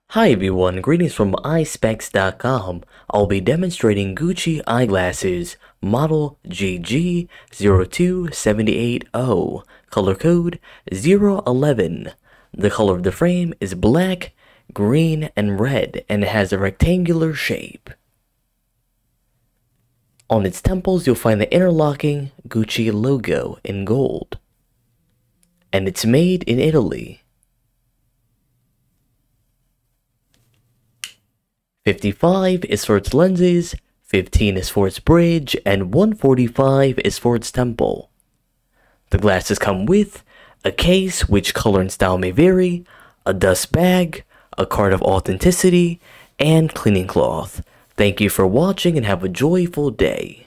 Hi everyone, greetings from iSpecs.com. I'll be demonstrating Gucci eyeglasses, model GG0278O, color code 011. The color of the frame is black, green, and red, and it has a rectangular shape. On its temples, you'll find the interlocking Gucci logo in gold. And it's made in Italy. 55 is for its lenses, 15 is for its bridge, and 145 is for its temple. The glasses come with a case, which color and style may vary, a dust bag, a card of authenticity, and cleaning cloth. Thank you for watching and have a joyful day.